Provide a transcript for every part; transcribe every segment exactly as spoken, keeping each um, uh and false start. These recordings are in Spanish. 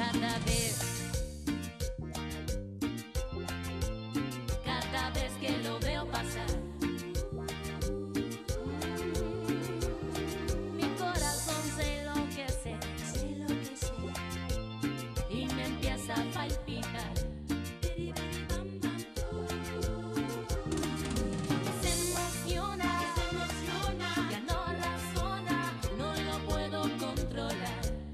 Cada vez, cada vez que lo veo pasar, mi corazón se enloquece, se enloquece y me empieza a palpitar. Se emociona, se emociona, ya no razona, no lo puedo controlar.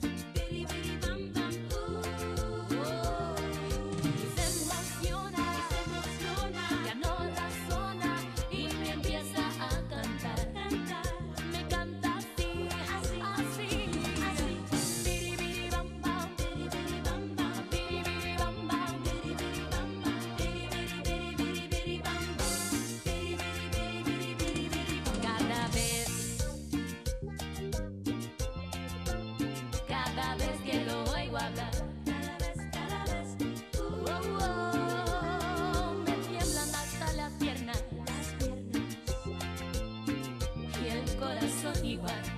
Cada vez que lo oigo hablar, cada vez, cada vez, uh, oh, oh, me tiemblan hasta las piernas, las piernas, y el corazón igual.